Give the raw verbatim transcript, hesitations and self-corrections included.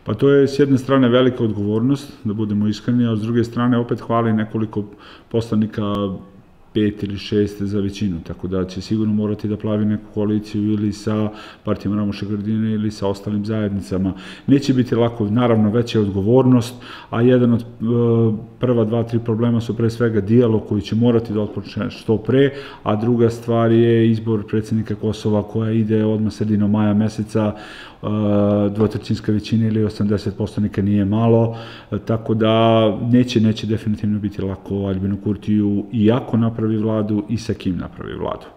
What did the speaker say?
Pa to je s jedne strane velika odgovornost, da budemo iskreni, a s druge strane opet hvali nekoliko poslanika, pet ili šest za većinu, tako da će sigurno morati da plavi neku koaliciju ili sa partijom Ramoša Haradinaja ili sa ostalim zajednicama. Neće biti lako, naravno veća je odgovornost, a jedan od prva dva, tri problema su pre svega dijalog koji će morati da otpočne što pre, a druga stvar je izbor predsednika Kosova koja ide odmah sredinom maja meseca, dvotrećinska većina ili osamdeset poslanika nije malo, tako da neće, neće definitivno biti lako Aljbinu Kurtiju i ako napravi vladu i sa kim napravi vladu.